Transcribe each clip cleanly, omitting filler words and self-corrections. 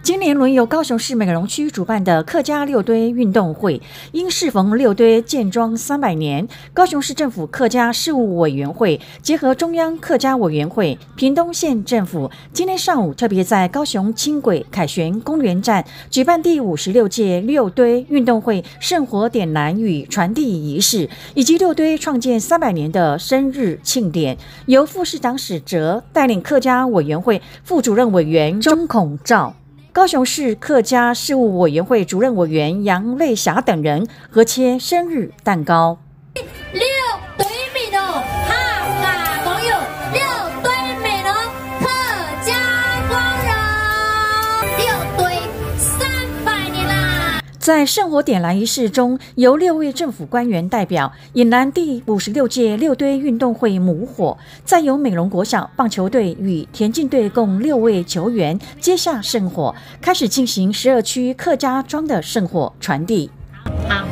今年轮由高雄市美浓区主办的客家六堆运动会，因适逢六堆建庄300年，高雄市政府客家事务委员会结合中央客家委员会、屏东县政府，今天上午特别在高雄轻轨凯旋公园站举办第56届六堆运动会圣火点燃与传递仪式，以及六堆创建300年的生日庆典，由副市长史哲带领客家委员会副主任委员钟孔照、高雄市客家事务委员会主任委员杨蕾霞等人合切生日蛋糕。 六堆美浓哈嘎朋友，六堆美浓客家光荣，六堆300年啦！ 在圣火点燃仪式中，由6位政府官员代表引燃第56届六堆运动会母火，再由美浓国小棒球队与田径队共6位球员接下圣火，开始进行12区客家庄的圣火传递。 好，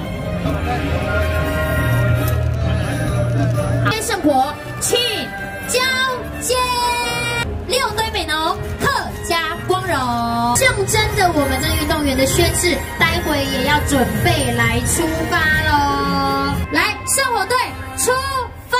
圣火请交接，六堆美浓客家光荣，象征着我们这运动员的宣誓，待会也要准备来出发喽！来，圣火队出发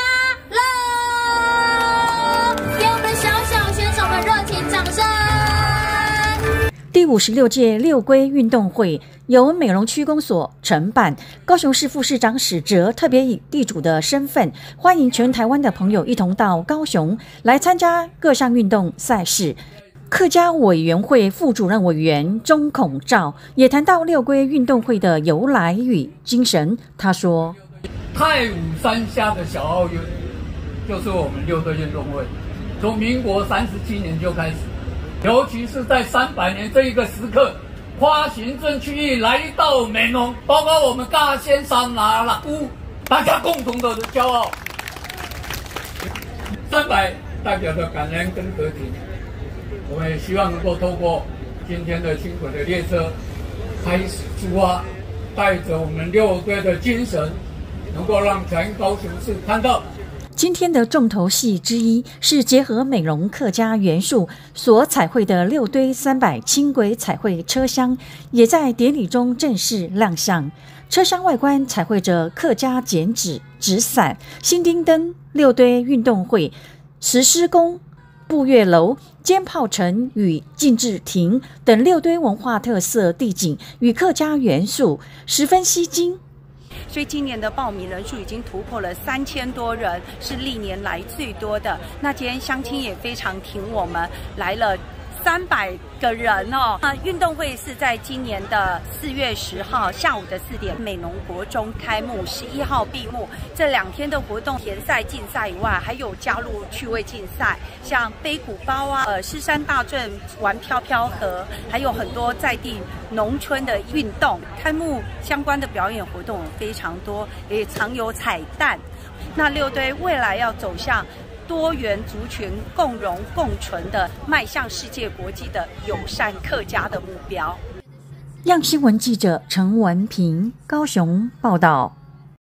喽！给我们小小选手们热情掌声！ 第56届六龟运动会由美浓区公所承办，高雄市副市长史哲特别以地主的身份，欢迎全台湾的朋友一同到高雄来参加各项运动赛事。客家委员会副主任委员钟孔照也谈到六龟运动会的由来与精神。他说：“ 太武山下的小奥运就是我们六堆运动会，从民国37年就开始，尤其是在300年这一个时刻，跨行政区域来到美浓，包括我们大仙山拿了屋，大家共同的骄傲。300代表着感恩跟和平。”我们也希望能够透过今天的轻轨的列车开始出发，带着我们六堆的精神，能够让全高雄市看到。 今天的重头戏之一是结合美浓客家元素所彩绘的六堆300轻轨彩绘车厢，也在典礼中正式亮相。车厢外观彩绘着客家剪纸、纸伞、新丁灯、六堆运动会、石狮宫、步月楼、尖炮城与禁制亭等六堆文化特色地景与客家元素，十分吸睛。 所以今年的报名人数已经突破了3000多人，是历年来最多的。那今天乡亲也非常挺我们，来了300个人哦。运动会是在今年的4月10号下午的4点，美浓国中开幕，11号闭幕。这2天的活动，田赛竞赛以外，还有加入趣味竞赛，像背鼓包啊，狮山大镇玩飘飘河，还有很多在地农村的运动。开幕相关的表演活动非常多，也常有彩蛋。那六堆未来要走向多元族群共荣共存的，迈向世界国际的友善客家的目标。 样新闻记者陈文平高雄报道。